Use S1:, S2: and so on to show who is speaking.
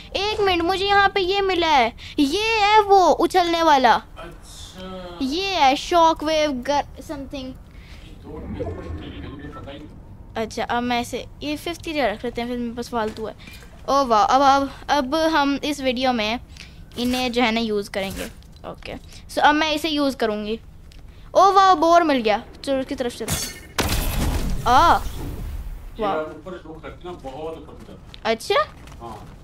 S1: एक मिनट, मुझे यहाँ पे ये मिला है, ये है वो उछलने वाला।
S2: अच्छा
S1: ये है शॉक वेव समथिंग। अच्छा अब मैं इसे ये 50 रख लेते हैं, फिर मेरे पास फालतू है। ओ वाह, अब हम इस वीडियो में इन्हें जो है ना यूज़ करेंगे। ओके सो अब मैं इसे यूज़ करूँगी। ओ वाह, बोर मिल गया, चलो उसकी तरफ से। वाह
S2: ऊपर रुक रखना, बहुत ऊपर जाता है।
S1: अच्छा
S2: हाँ